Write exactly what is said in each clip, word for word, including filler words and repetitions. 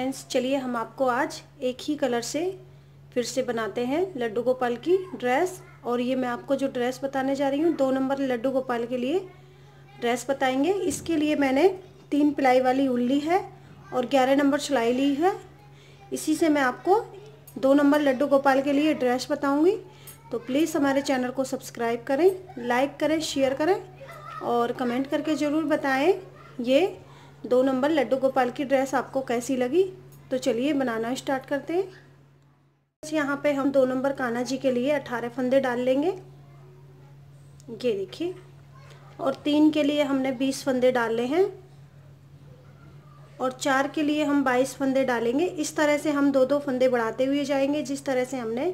Friends, चलिए हम आपको आज एक ही कलर से फिर से बनाते हैं लड्डू गोपाल की ड्रेस। और ये मैं आपको जो ड्रेस बताने जा रही हूँ, दो नंबर लड्डू गोपाल के लिए ड्रेस बताएंगे। इसके लिए मैंने तीन प्लाई वाली ऊन ली है और ग्यारह नंबर सिलाई ली है। इसी से मैं आपको दो नंबर लड्डू गोपाल के लिए ड्रेस बताऊंगी। तो प्लीज़ हमारे चैनल को सब्सक्राइब करें, लाइक करें, शेयर करें और कमेंट करके ज़रूर बताएं ये दो नंबर लड्डू गोपाल की ड्रेस आपको कैसी लगी। तो चलिए बनाना स्टार्ट करते हैं। यहाँ पे हम दो नंबर कान्हा जी के लिए अठारह फंदे डाल लेंगे, ये देखिए। और तीन के लिए हमने बीस फंदे डाले हैं और चार के लिए हम बाईस फंदे डालेंगे। इस तरह से हम दो दो फंदे बढ़ाते हुए जाएंगे, जिस तरह से हमने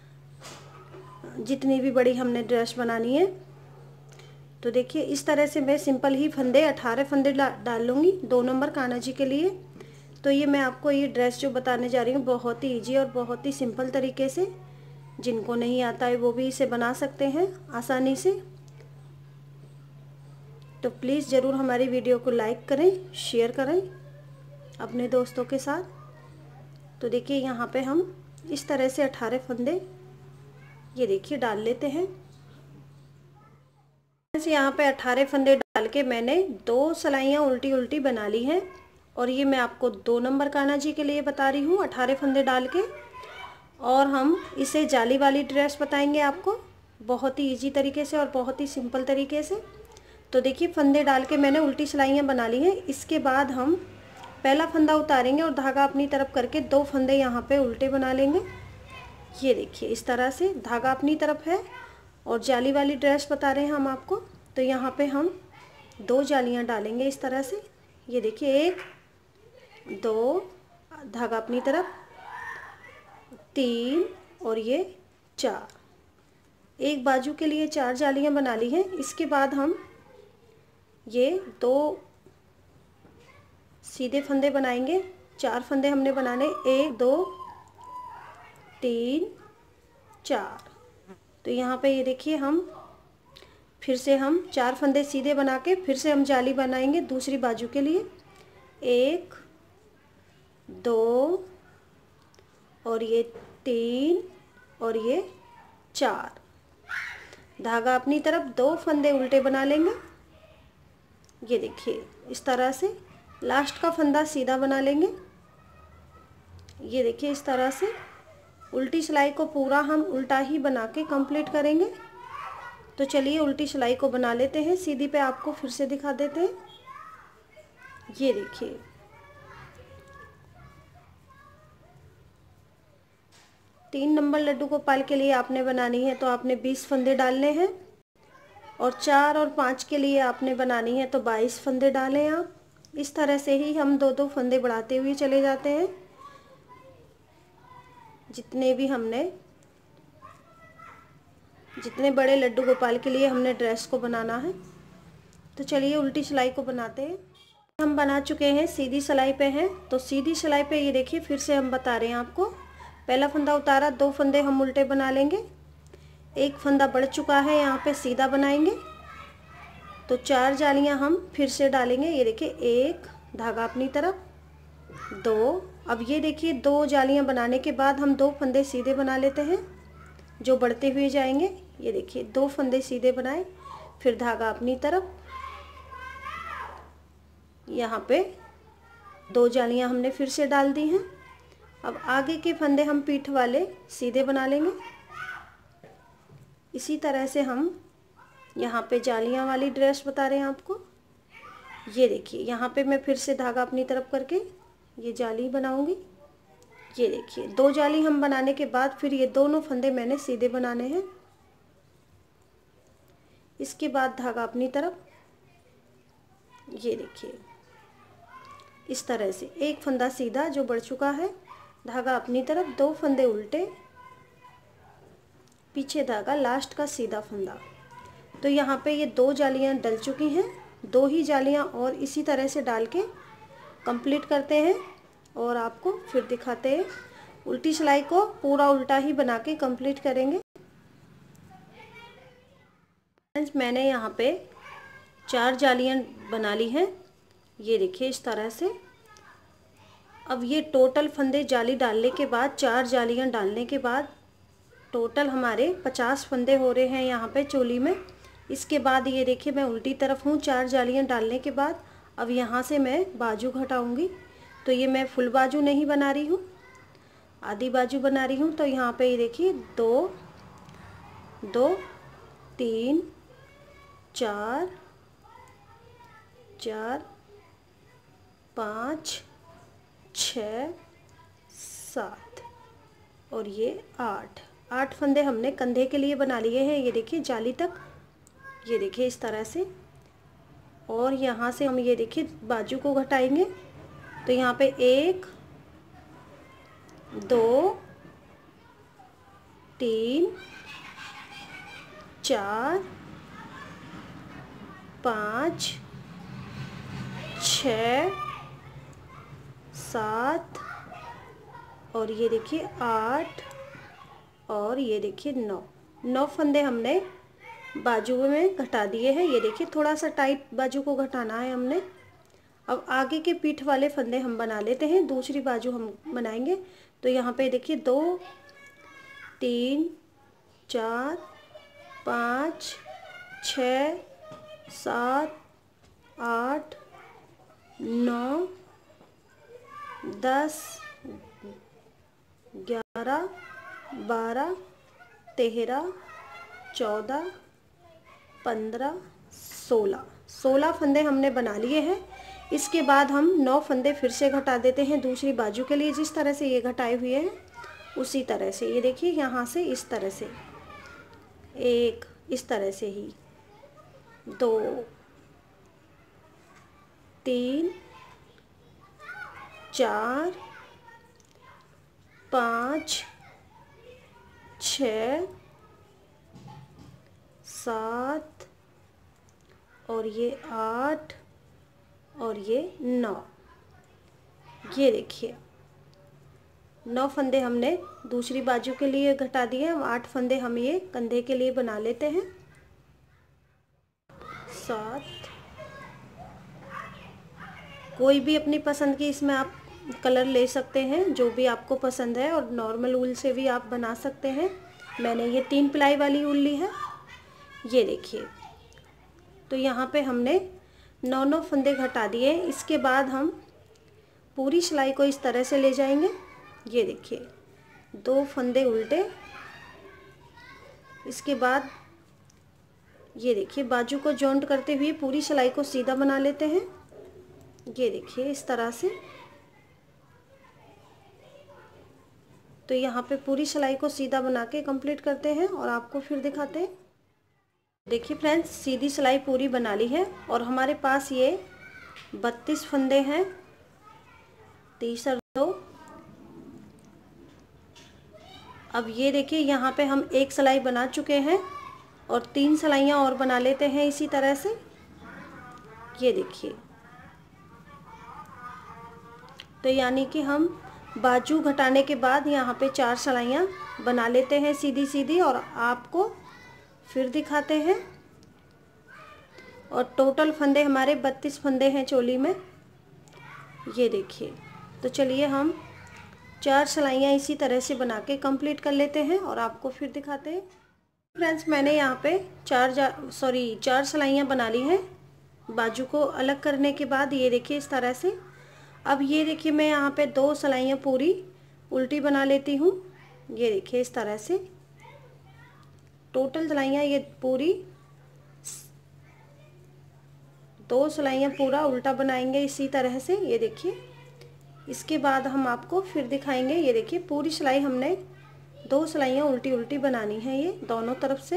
जितनी भी बड़ी हमने ड्रेस बनानी है। तो देखिए इस तरह से मैं सिंपल ही फंदे अठारह फंदे डाल लूँगी दो नंबर कान्हा जी के लिए। तो ये मैं आपको ये ड्रेस जो बताने जा रही हूँ बहुत ही इजी और बहुत ही सिंपल तरीके से, जिनको नहीं आता है वो भी इसे बना सकते हैं आसानी से। तो प्लीज़ ज़रूर हमारी वीडियो को लाइक करें, शेयर करें अपने दोस्तों के साथ। तो देखिए यहाँ पे हम इस तरह से अठारह फंदे ये देखिए डाल लेते हैं। यहाँ पे अठारह फंदे डाल के मैंने दो सलाइयाँ उल्टी उल्टी बना ली हैं। और ये मैं आपको दो नंबर कान्हा जी के लिए बता रही हूँ अठारह फंदे डाल के। और हम इसे जाली वाली ड्रेस बताएंगे आपको बहुत ही इजी तरीके से और बहुत ही सिंपल तरीके से। तो देखिए फंदे डाल के मैंने उल्टी सिलाइयाँ बना ली हैं। इसके बाद हम पहला फंदा उतारेंगे और धागा अपनी तरफ करके दो फंदे यहाँ पे उल्टे बना लेंगे। ये देखिए इस तरह से धागा अपनी तरफ है और जाली वाली ड्रेस बता रहे हैं हम आपको। तो यहाँ पे हम दो जालियाँ डालेंगे इस तरह से। ये देखिए एक, दो, धागा अपनी तरफ, तीन और ये चार। एक बाजू के लिए चार जालियाँ बना ली हैं। इसके बाद हम ये दो सीधे फंदे बनाएंगे। चार फंदे हमने बनाने, एक, दो, तीन, चार। तो यहाँ पे ये देखिए हम फिर से हम चार फंदे सीधे बना के फिर से हम जाली बनाएंगे दूसरी बाजू के लिए। एक, दो और ये तीन और ये चार। धागा अपनी तरफ, दो फंदे उल्टे बना लेंगे। ये देखिए इस तरह से लास्ट का फंदा सीधा बना लेंगे। ये देखिए इस तरह से उल्टी सिलाई को पूरा हम उल्टा ही बना के कंप्लीट करेंगे। तो चलिए उल्टी सिलाई को बना लेते हैं। सीधी पे आपको फिर से दिखा देते हैं। ये देखिए तीन नंबर लड्डू गोपाल के लिए आपने बनानी है तो आपने बीस फंदे डालने हैं और चार और पाँच के लिए आपने बनानी है तो बाईस फंदे डालें आप। इस तरह से ही हम दो दो फंदे बढ़ाते हुए चले जाते हैं जितने भी हमने जितने बड़े लड्डू गोपाल के लिए हमने ड्रेस को बनाना है। तो चलिए उल्टी सिलाई को बनाते हैं। हम बना चुके हैं, सीधी सिलाई पे हैं। तो सीधी सिलाई पे ये देखिए फिर से हम बता रहे हैं आपको। पहला फंदा उतारा, दो फंदे हम उल्टे बना लेंगे। एक फंदा बढ़ चुका है, यहाँ पे सीधा बनाएंगे। तो चार जालियाँ हम फिर से डालेंगे। ये देखिए एक, धागा अपनी तरफ, दो। अब ये देखिए दो जालियाँ बनाने के बाद हम दो फंदे सीधे बना लेते हैं जो बढ़ते हुए जाएंगे। ये देखिए दो फंदे सीधे बनाए, फिर धागा अपनी तरफ। यहाँ पे दो जालियाँ हमने फिर से डाल दी हैं। अब आगे के फंदे हम पीठ वाले सीधे बना लेंगे। इसी तरह से हम यहाँ पे जालियाँ वाली ड्रेस बता रहे हैं आपको। ये देखिए यहाँ पे मैं फिर से धागा अपनी तरफ करके ये जाली बनाऊंगी। ये देखिए दो जाली हम बनाने के बाद फिर ये दोनों फंदे मैंने सीधे बनाने हैं। इसके बाद धागा अपनी तरफ। ये देखिए इस तरह से एक फंदा सीधा जो बढ़ चुका है, धागा अपनी तरफ, दो फंदे उल्टे, पीछे धागा, लास्ट का सीधा फंदा। तो यहाँ पे ये दो जालियाँ डल चुकी हैं। दो ही जालियाँ और इसी तरह से डाल के कंप्लीट करते हैं और आपको फिर दिखाते हैं। उल्टी सिलाई को पूरा उल्टा ही बना के कंप्लीट करेंगे। मैंने यहाँ पे चार जालियाँ बना ली हैं। ये देखिए इस तरह से अब ये टोटल फंदे जाली डालने के बाद, चार जालियां डालने के बाद टोटल हमारे पचास फंदे हो रहे हैं यहाँ पे चोली में। इसके बाद ये देखिए मैं उल्टी तरफ हूँ चार जालियां डालने के बाद। अब यहाँ से मैं बाजू घटाऊंगी, तो ये मैं फुल बाजू नहीं बना रही हूँ, आधी बाजू बना रही हूँ। तो यहाँ पे ये देखिए दो दो तीन चार चार पाँच छः सात और ये आठ आठ फंदे हमने कंधे के लिए बना लिए हैं। ये देखिए जाली तक, ये देखिए इस तरह से। और यहाँ से हम ये देखिए बाजू को घटाएंगे, तो यहाँ पे एक दो तीन चार पाँच छः सात और ये देखिए आठ और ये देखिए नौ नौ फंदे हमने बाजू में घटा दिए हैं। ये देखिए थोड़ा सा टाइट बाजू को घटाना है हमने। अब आगे के पीठ वाले फंदे हम बना लेते हैं, दूसरी बाजू हम बनाएंगे। तो यहाँ पे देखिए दो तीन चार पाँच छः सात आठ नौ दस ग्यारह बारह तेरह चौदह पंद्रह सोलह सोलह फंदे हमने बना लिए हैं। इसके बाद हम नौ फंदे फिर से घटा देते हैं दूसरी बाजू के लिए। जिस तरह से ये घटाए हुए हैं उसी तरह से, ये देखिए यहाँ से इस तरह से, एक इस तरह से ही, दो तीन चार पाँच छः सात और ये आठ और ये नौ। ये देखिए नौ फंदे हमने दूसरी बाजू के लिए घटा दिए। हम आठ फंदे हम ये कंधे के लिए बना लेते हैं। सात, कोई भी अपनी पसंद की इसमें आप कलर ले सकते हैं, जो भी आपको पसंद है, और नॉर्मल ऊल से भी आप बना सकते हैं। मैंने ये तीन प्लाई वाली ऊल ली है। ये देखिए, तो यहाँ पे हमने नौ नौ फंदे घटा दिए। इसके बाद हम पूरी सिलाई को इस तरह से ले जाएंगे। ये देखिए दो फंदे उल्टे, इसके बाद ये देखिए बाजू को जॉइंट करते हुए पूरी सिलाई को सीधा बना लेते हैं। ये देखिए इस तरह से। तो यहाँ पे पूरी सिलाई को सीधा बना के कंप्लीट करते हैं और आपको फिर दिखाते हैं। देखिए फ्रेंड्स, सीधी सिलाई पूरी बना ली है और हमारे पास ये बत्तीस फंदे हैं, तीस और दो। अब ये देखिए यहाँ पे हम एक सिलाई बना चुके हैं और तीन सिलाइयाँ और बना लेते हैं इसी तरह से। ये देखिए, तो यानी कि हम बाजू घटाने के बाद यहाँ पे चार सिलाइयाँ बना लेते हैं सीधी सीधी, और आपको फिर दिखाते हैं। और टोटल फंदे हमारे बत्तीस फंदे हैं चोली में। ये देखिए, तो चलिए हम चार सिलाइयाँ इसी तरह से बना के कंप्लीट कर लेते हैं और आपको फिर दिखाते हैं। फ्रेंड्स, मैंने यहाँ पे चार जा सॉरी चार सिलाइयाँ बना ली हैं बाजू को अलग करने के बाद। ये देखिए इस तरह से। अब ये देखिए मैं यहाँ पे दो सिलाइयाँ पूरी उल्टी बना लेती हूँ। ये देखिए इस तरह से टोटल सिलाइयाँ ये पूरी दो सिलाइयाँ पूरा उल्टा बनाएंगे इसी तरह से। ये देखिए, इसके बाद हम आपको फिर दिखाएंगे। ये देखिए पूरी सिलाई हमने दो सिलाइयाँ उल्टी उल्टी बनानी है, ये दोनों तरफ से।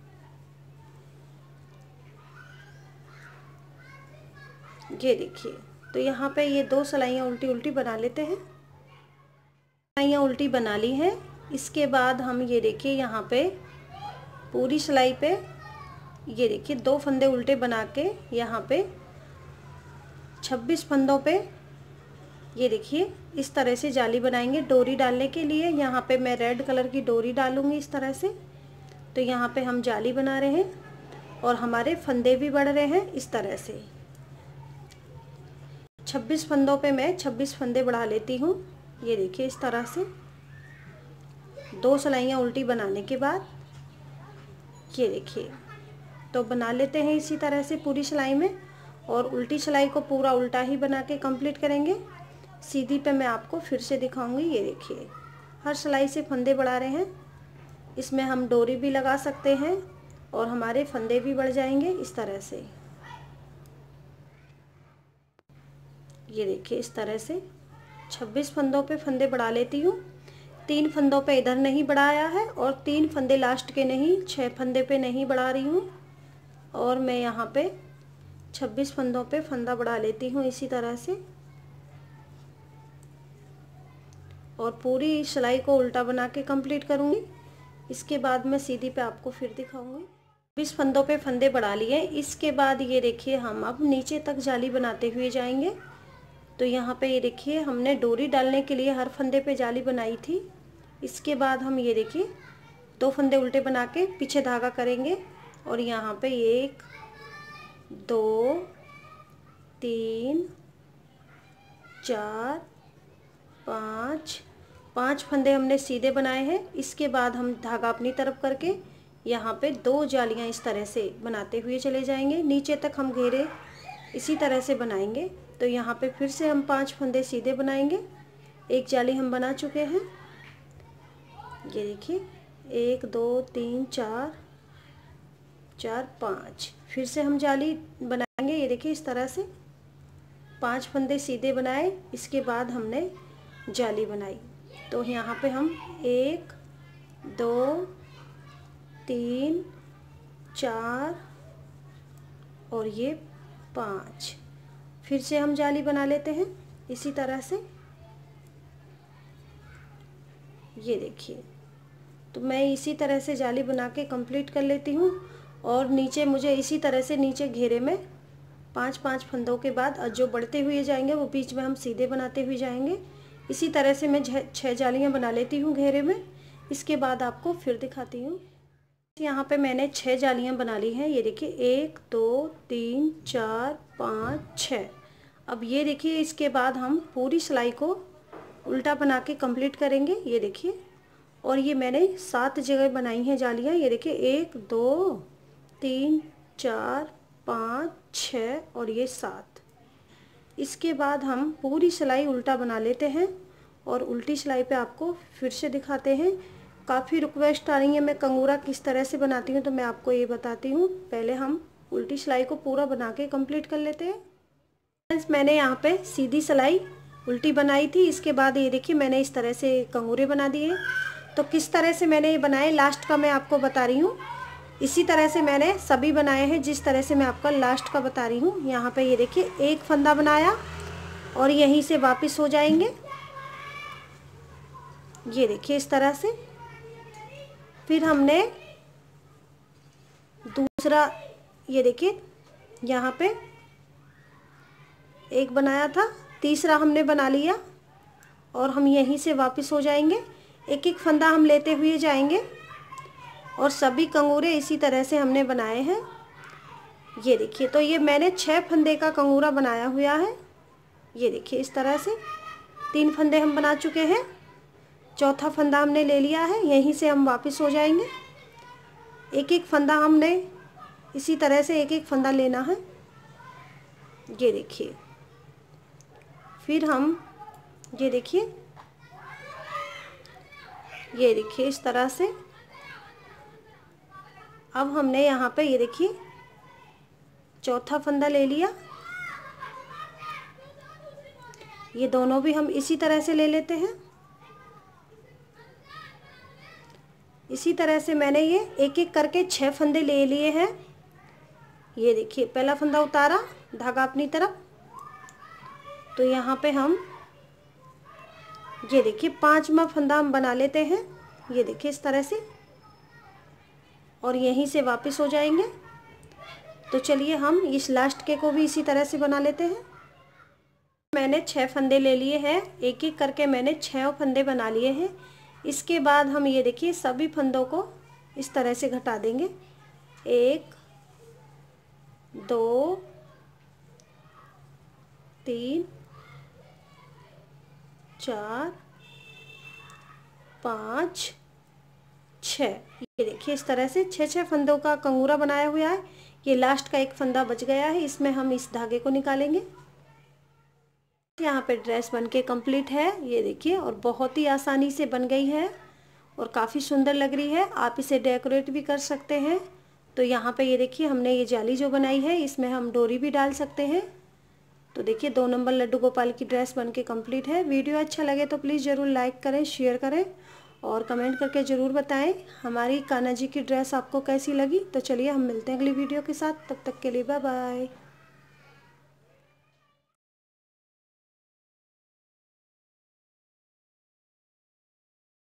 ये देखिए, तो यहाँ पे ये दो सिलाइयाँ उल्टी उल्टी बना लेते हैं। सिलाइयाँ उल्टी बना ली हैं। इसके बाद हम ये देखिए यहाँ पे पूरी सिलाई पे ये देखिए दो फंदे उल्टे बना के यहाँ पे छब्बीस फंदों पे ये देखिए इस तरह से जाली बनाएंगे डोरी डालने के लिए। यहाँ पे मैं रेड कलर की डोरी डालूंगी इस तरह से। तो यहाँ पे हम जाली बना रहे हैं और हमारे फंदे भी बढ़ रहे हैं इस तरह से। छब्बीस फंदों पे मैं छब्बीस फंदे बढ़ा लेती हूँ। ये देखिए इस तरह से दो सिलाइयाँ उल्टी बनाने के बाद ये देखिए तो बना लेते हैं इसी तरह से पूरी सिलाई में, और उल्टी सिलाई को पूरा उल्टा ही बना के कंप्लीट करेंगे। सीधी पे मैं आपको फिर से दिखाऊंगी। ये देखिए हर सिलाई से फंदे बढ़ा रहे हैं। इसमें हम डोरी भी लगा सकते हैं और हमारे फंदे भी बढ़ जाएंगे इस तरह से। ये देखिए इस तरह से छब्बीस फंदों पे फंदे बढ़ा लेती हूँ। तीन फंदों पे इधर नहीं बढ़ाया है और तीन फंदे लास्ट के नहीं, छः फंदे पे नहीं बढ़ा रही हूँ, और मैं यहाँ पे छब्बीस फंदों पे फंदा बढ़ा लेती हूँ इसी तरह से, और पूरी सिलाई को उल्टा बना के कंप्लीट करूँगी। इसके बाद मैं सीधी पे आपको फिर दिखाऊंगी। बीस फंदों पे फंदे बढ़ा लिए। इसके बाद ये देखिए हम अब नीचे तक जाली बनाते हुए जाएंगे। तो यहाँ पे ये देखिए हमने डोरी डालने के लिए हर फंदे पे जाली बनाई थी। इसके बाद हम ये देखिए दो फंदे उल्टे बना के पीछे धागा करेंगे, और यहाँ पे एक दो तीन चार पाँच पाँच फंदे हमने सीधे बनाए हैं। इसके बाद हम धागा अपनी तरफ करके यहाँ पे दो जालियाँ इस तरह से बनाते हुए चले जाएंगे। नीचे तक हम घेरे इसी तरह से बनाएंगे। तो यहाँ पे फिर से हम पांच फंदे सीधे बनाएंगे। एक जाली हम बना चुके हैं। ये देखिए एक दो तीन चार चार पाँच, फिर से हम जाली बनाएंगे। ये देखिए इस तरह से पांच फंदे सीधे बनाए। इसके बाद हमने जाली बनाई। तो यहाँ पे हम एक दो तीन चार और ये पाँच, फिर से हम जाली बना लेते हैं इसी तरह से। ये देखिए तो मैं इसी तरह से जाली बना के कंप्लीट कर लेती हूँ, और नीचे मुझे इसी तरह से नीचे घेरे में पांच पांच फंदों के बाद जो बढ़ते हुए जाएंगे वो बीच में हम सीधे बनाते हुए जाएंगे। इसी तरह से मैं छह जालियाँ बना लेती हूँ घेरे में। इसके बाद आपको फिर दिखाती हूँ। यहाँ पे मैंने छह जालियाँ बना ली हैं। ये देखिए एक दो तीन चार पाँच छः। अब ये देखिए इसके बाद हम पूरी सिलाई को उल्टा बना के कंप्लीट करेंगे। ये देखिए, और ये मैंने सात जगह बनाई हैं जालियाँ। ये देखिए एक दो तीन चार पाँच छः और ये सात। इसके बाद हम पूरी सिलाई उल्टा बना लेते हैं, और उल्टी सिलाई पे आपको फिर से दिखाते हैं। काफ़ी रिक्वेस्ट आ रही है मैं कंगूरा किस तरह से बनाती हूँ, तो मैं आपको ये बताती हूँ। पहले हम उल्टी सिलाई को पूरा बना के कंप्लीट कर लेते हैं। फ्रेंड्स मैंने यहाँ पे सीधी सिलाई उल्टी बनाई थी। इसके बाद ये देखिए मैंने इस तरह से कंगूरे बना दिए। तो किस तरह से मैंने ये बनाए लास्ट का मैं आपको बता रही हूँ। इसी तरह से मैंने सभी बनाए हैं जिस तरह से मैं आपका लास्ट का बता रही हूँ। यहाँ पे ये देखिए एक फंदा बनाया और यहीं से वापस हो जाएंगे। ये देखिए इस तरह से। फिर हमने दूसरा, ये देखिए यहाँ पे एक बनाया था, तीसरा हमने बना लिया और हम यहीं से वापस हो जाएंगे। एक एक फंदा हम लेते हुए जाएंगे और सभी कंगूरे इसी तरह से हमने बनाए हैं। ये देखिए तो ये मैंने छह फंदे का कंगूरा बनाया हुआ है। ये देखिए इस तरह से तीन फंदे हम बना चुके हैं, चौथा फंदा हमने ले लिया है, यहीं से हम वापस हो जाएंगे। एक एक फंदा हमने इसी तरह से एक एक फंदा लेना है। ये देखिए फिर हम ये देखिए ये देखिए इस तरह से। अब हमने यहाँ पे ये देखिए चौथा फंदा ले लिया। ये दोनों भी हम इसी तरह से ले लेते हैं। इसी तरह से मैंने ये एक एक करके छह फंदे ले लिए हैं। ये देखिए पहला फंदा उतारा, धागा अपनी तरफ। तो यहाँ पे हम ये देखिए पांचवा फंदा हम बना लेते हैं। ये देखिए इस तरह से, और यहीं से वापस हो जाएंगे। तो चलिए हम इस लास्ट के को भी इसी तरह से बना लेते हैं। मैंने छह फंदे ले लिए हैं, एक एक करके मैंने छह फंदे बना लिए हैं। इसके बाद हम ये देखिए सभी फंदों को इस तरह से घटा देंगे। एक दो तीन, चार, पाँच, छः। ये देखिए इस तरह से छः छः फंदों का कंगूरा बनाया हुआ है। ये लास्ट का एक फंदा बच गया है, इसमें हम इस धागे को निकालेंगे। यहाँ पे ड्रेस बनके कंप्लीट है, ये देखिए, और बहुत ही आसानी से बन गई है और काफ़ी सुंदर लग रही है। आप इसे डेकोरेट भी कर सकते हैं। तो यहाँ पे ये देखिए हमने ये जाली जो बनाई है, इसमें हम डोरी भी डाल सकते हैं। तो देखिए दो नंबर लड्डू गोपाल की ड्रेस बनके कंप्लीट है। वीडियो अच्छा लगे तो प्लीज़ ज़रूर लाइक करें, शेयर करें और कमेंट करके ज़रूर बताएं हमारी कान्हा जी की ड्रेस आपको कैसी लगी। तो चलिए हम मिलते हैं अगली वीडियो के साथ, तब तक के लिए बाय बाय।